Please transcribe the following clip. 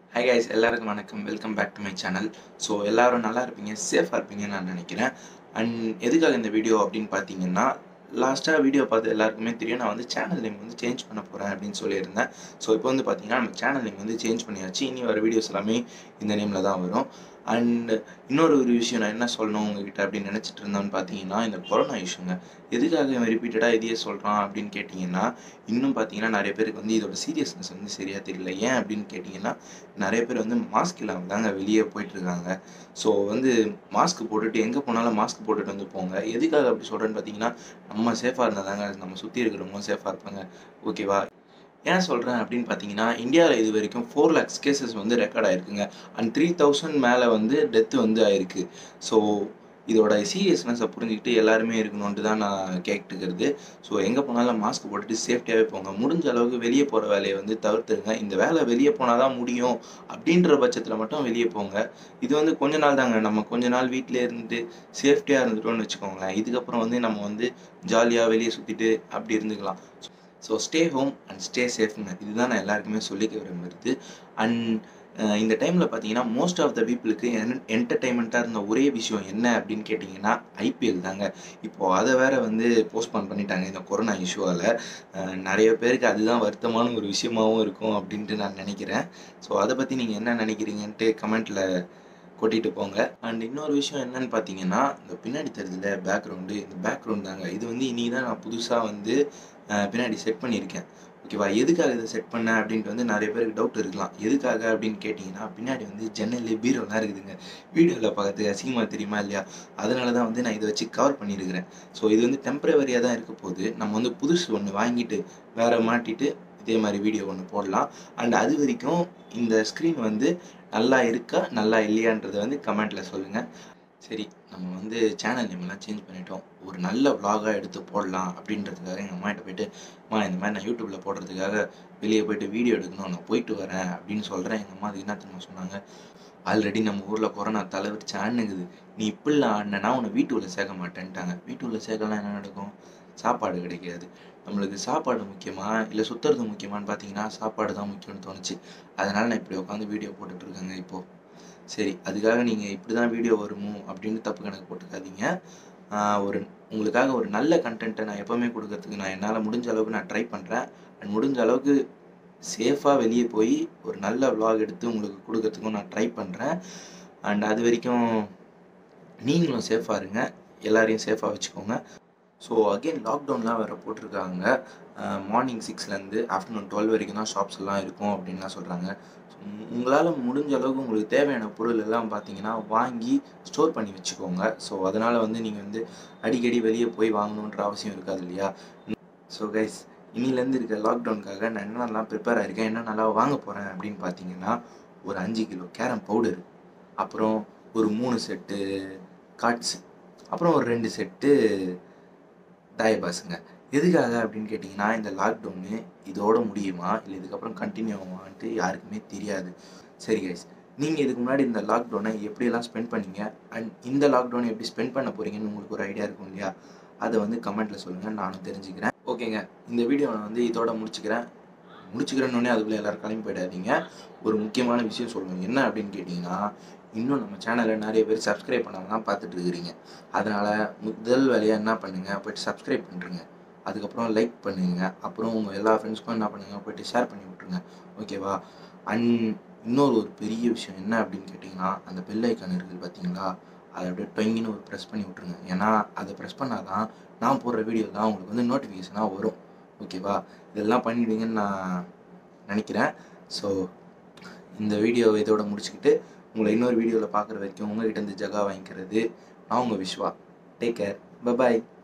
Hi guys, எல்லாருக்கும் வணக்கம். Welcome back to my channel. So எல்லாரும் நல்லா இருப்பீங்க, சேஃபாக இருப்பீங்கன்னு நான் நினைக்கிறேன். அண்ட் எதுக்காக இந்த வீடியோ அப்படின்னு பார்த்தீங்கன்னா, லாஸ்ட்டாக வீடியோ பார்த்து எல்லாருக்குமே தெரியும், நான் வந்து சேனல் நேம் வந்து சேஞ்ச் பண்ண போகிறேன் அப்படின்னு சொல்லியிருந்தேன். ஸோ இப்போ வந்து பார்த்தீங்கன்னா நம்ம சேனல் நேம் வந்து சேஞ்ச் பண்ணியாச்சு. இனி வர வீடியோஸ் எல்லாமே இந்த நேமில் தான் வரும். அண்ட் இன்னொரு விஷயம் நான் என்ன சொல்லணும் உங்ககிட்ட அப்படின்னு நினச்சிட்டு இருந்தேன்னு பார்த்தீங்கன்னா, இந்த கொரோனா இஷ்யூங்க. எதுக்காக இவன் ரிப்பீட்டடாக இதையே சொல்கிறான் அப்படின்னு கேட்டிங்கன்னா, இன்னும் பார்த்தீங்கன்னா நிறைய பேருக்கு வந்து இதோட சீரியஸ்னஸ் வந்து சரியாக தெரியல. ஏன் அப்படின்னு கேட்டிங்கன்னா, நிறைய பேர் வந்து மாஸ்க் இல்லாமல் தாங்க வெளியே போயிட்டுருக்காங்க. ஸோ வந்து மாஸ்க் போட்டுட்டு எங்கே போனாலும் மாஸ்க் போட்டுட்டு வந்து போங்க. எதுக்காக அப்படி சொல்கிறேன்னு பார்த்தீங்கன்னா, நம்ம சேஃபாக இருந்தால் தாங்க நம்ம சுற்றி இருக்கிறவங்க சேஃபாக இருப்பாங்க. ஓகேவா? ஏன் சொல்கிறேன் அப்படின்னு பார்த்தீங்கன்னா, இந்தியாவில் இது வரைக்கும் 4 lakhs கேசஸ் வந்து ரெக்கார்ட் ஆயிருக்குங்க. அண்ட் 3000 மேலே வந்து டெத்து வந்து ஆயிருக்கு. ஸோ இதோட சீரியஸ்னஸை புரிஞ்சுக்கிட்டு எல்லாருமே இருக்கணுன்ட்டு தான் நான் கேட்டுக்கிறது. ஸோ எங்கே போனாலும் மாஸ்க் போட்டுட்டு சேஃப்டியாகவே போங்க. முடிஞ்ச அளவுக்கு வெளியே போகிற வேலையை வந்து தவிர்த்துருங்க. இந்த வேலை வெளியே போனால் தான் முடியும் அப்படின்ற பட்சத்தில் மட்டும் வெளியே போங்க. இது வந்து கொஞ்ச நாள் தாங்க. நம்ம கொஞ்ச நாள் வீட்டிலே இருந்துட்டு சேஃப்டியாக இருந்துட்டோம்னு வச்சுக்கோங்களேன். இதுக்கப்புறம் வந்து நம்ம வந்து ஜாலியாக வெளியே சுற்றிட்டு அப்படி இருந்துக்கலாம். So stay home and stay சேஃப்ங்க. இதுதான் நான் எல்லாருக்குமே சொல்லிக்க விரும்புகிறது. அண்ட் இந்த டைமில் பார்த்தீங்கன்னா, மோஸ்ட் ஆஃப் த பீப்புளுக்கு என்டர்டெயின்மெண்ட்டாக இருந்த ஒரே விஷயம் என்ன அப்படின்னு கேட்டிங்கன்னா, ஐபிஎல் தாங்க. இப்போது அதை வேற வந்து போஸ்ட்போன் பண்ணிட்டாங்க இந்த கொரோனா இஷ்யூவால். நிறைய பேருக்கு அதுதான் வருத்தமான ஒரு விஷயமாகவும் இருக்கும் அப்படின்ட்டு நான் நினைக்கிறேன். ஸோ அதை பற்றி நீங்கள் என்ன நினைக்கிறீங்கன்ட்டு கமெண்ட்டில் கொட்டிட்டு போங்க. அண்ட் இன்னொரு விஷயம் என்னன்னு பார்த்தீங்கன்னா, இந்த பின்னாடி தெரியுதுல பேக்ரவுண்டு, இந்த பேக்ரவுண்ட் தாங்க. இது வந்து இன்னைக்கு தான் நான் புதுசாக வந்து பின்னாடி செட் பண்ணியிருக்கேன். ஓகேவா? எதுக்காக இதை செட் பண்ணேன் அப்படின்ட்டு வந்து நிறைய பேருக்கு டவுட் இருக்கலாம். எதுக்காக அப்படின்னு கேட்டிங்கன்னா, பின்னாடி வந்து ஜன்னல், பீரோலாம் இருக்குதுங்க. வீடியோவில் பார்க்கறதுக்கு அசிங்கமாக தெரியுமா இல்லையா? அதனால தான் வந்து நான் இதை வச்சு கவர் பண்ணியிருக்கிறேன். ஸோ இது வந்து டெம்பரவரியாக தான் இருக்க போகுது. நம்ம வந்து புதுசு ஒன்று வாங்கிட்டு வேறு மாட்டிட்டு இதே மாதிரி வீடியோ ஒன்று போடலாம். அண்ட் அது வரைக்கும் இந்த ஸ்க்ரீன் வந்து நல்லா இருக்கா நல்லா இல்லையான்றதை வந்து கமெண்ட்டில் சொல்லுங்கள். சரி, நம்ம வந்து சேனல் நேம்லாம் சேஞ்ச் பண்ணிட்டோம். ஒரு நல்ல விலாகாக எடுத்து போடலாம் அப்படின்றதுக்காக எங்கள் அம்மாகிட்ட போய்ட்டு, அம்மா இந்த மாதிரி நான் யூடியூப்பில் போடுறதுக்காக வெளியே போய்ட்டு வீடியோ எடுக்கணும், நான் போயிட்டு வரேன் அப்படின்னு சொல்கிறேன். எங்கள் அம்மா அதுக்கு என்ன தெரியுமா சொன்னாங்க, ஆல்ரெடி நம்ம ஊரில் கொரோனா தலைவரிச்சு ஆடுனுக்குது, நீ இப்படிலாம் ஆடினா உன்னை வீட்டுக்குள்ளே சேர்க்க மாட்டேன்ட்டாங்க. வீட்டுக்குள்ளே சேர்க்கலாம் என்ன நடக்கும்? சாப்பாடு கிடைக்காது. நம்மளுக்கு சாப்பாடு முக்கியமா இல்லை சுற்றுறது முக்கியமானு பார்த்தீங்கன்னா, சாப்பாடு தான் முக்கியம்னு தோணுச்சு. அதனால் நான் இப்படி உட்காந்து வீடியோ போட்டுட்ருக்கேங்க இப்போது. சரி, அதுக்காக நீங்கள் இப்படி தான் வீடியோ வருமோ அப்படின்னு தப்பு கணக்கு போட்டுக்காதீங்க. ஒரு உங்களுக்காக ஒரு நல்ல கண்டென்ட்டை நான் எப்போவுமே கொடுக்கறதுக்கு நான் என்னால் முடிஞ்ச அளவுக்கு நான் ட்ரை பண்ணுறேன். அண்ட் முடிஞ்ச அளவுக்கு சேஃபாக வெளியே போய் ஒரு நல்ல விலாக் எடுத்து உங்களுக்கு கொடுக்கறதுக்கும் நான் ட்ரை பண்ணுறேன். அண்ட் அது வரைக்கும் நீங்களும் சேஃபாக இருங்க, எல்லாரையும் சேஃபாக வச்சுக்கோங்க. ஸோ அகெயின் லாக்டவுன்லாம் வேறு போட்டிருக்காங்க. மார்னிங் 6லேருந்து ஆஃப்டர்நூன் 12 வரைக்கும் தான் ஷாப்ஸ் எல்லாம் இருக்கும் அப்படின்லாம் சொல்கிறாங்க. உங்களால் முடிஞ்ச அளவுக்கு உங்களுக்கு தேவையான பொருள் எல்லாம் பார்த்தீங்கன்னா வாங்கி ஸ்டோர் பண்ணி வச்சுக்கோங்க. ஸோ அதனால் வந்து நீங்கள் வந்து அடிக்கடி வெளியே போய் வாங்கணுன்ற அவசியம் இருக்காது இல்லையா? ஸோ கைஸ், இன்னிலேருந்து இருக்க லாக்டவுனுக்காக நான் என்னென்னலாம் ப்ரிப்பேர் ஆகிருக்கேன், என்னென்னலாம் வாங்க போகிறேன் அப்படின்னு பார்த்தீங்கன்னா, ஒரு 5 கிலோ கேரம் பவுடரு, அப்புறம் ஒரு 3 செட்டு கார்ட்ஸு, அப்புறம் ஒரு 2 செட்டு தாயபாஸுங்க. எதுக்காக அப்படின்னு கேட்டிங்கன்னா, இந்த லாக்டவுனு இதோட முடியுமா இல்லை இதுக்கப்புறம் கண்டினியூ ஆகுமான்ட்டு யாருக்குமே தெரியாது. சரி கைஸ், நீங்கள் இதுக்கு முன்னாடி இந்த லாக்டவுனை எப்படியெல்லாம் ஸ்பெண்ட் பண்ணீங்க அண்ட் இந்த லாக்டவுனை எப்படி ஸ்பெண்ட் பண்ண போகிறீங்கன்னு உங்களுக்கு ஒரு ஐடியா இருக்கும் இல்லையா? அதை வந்து கமெண்ட்டில் சொல்லுங்கள், நானும் தெரிஞ்சுக்கிறேன். ஓகேங்க, இந்த வீடியோ நான் வந்து இதோட முடிச்சுக்கிறேன்னொடனே அதுக்குள்ளே எல்லோரும் கிளம்பி போயிடாதீங்க. ஒரு முக்கியமான விஷயம் சொல்லணும். என்ன அப்படின்னு கேட்டிங்கன்னா, இன்னும் நம்ம சேனலை நிறைய பேர் சப்ஸ்கிரைப் பண்ணாமல் தான் பார்த்துட்டு இருக்கிறீங்க. அதனால் முதல் வேலையாக என்ன பண்ணுங்கள், போய்ட்டு சப்ஸ்கிரைப் பண்ணுறீங்க. அதுக்கப்புறம் லைக் பண்ணுங்க. அப்புறம் உங்கள் எல்லா ஃப்ரெண்ட்ஸ்க்கும் என்ன பண்ணுங்கள், போய்ட்டு ஷேர் பண்ணி விட்ருங்க. ஓகேவா? அண்ட் இன்னொரு ஒரு பெரிய விஷயம் என்ன அப்படின்னு கேட்டிங்கன்னா, அந்த பெல் ஐக்கான் இருக்குது பார்த்தீங்களா, அதை அப்படியே டொங்கின்னு ஒரு ப்ரெஸ் பண்ணி விட்ருங்க. ஏன்னா அதை ப்ரெஸ் பண்ணால் தான் நான் போடுற வீடியோ தான் உங்களுக்கு வந்து நோட்டிஃபிகேஷனாக வரும். ஓகேவா? இதெல்லாம் பண்ணிவிடுவீங்கன்னு நான் நினைக்கிறேன். ஸோ இந்த வீடியோவை இதோட முடிச்சுக்கிட்டு உங்களை இன்னொரு வீடியோவில் பார்க்குற வரைக்கும் உங்கள்கிட்ட இருந்து ஜகா வாங்கிக்கிறது நான் உங்கள் விஸ்வா. Take care. பை பாய்.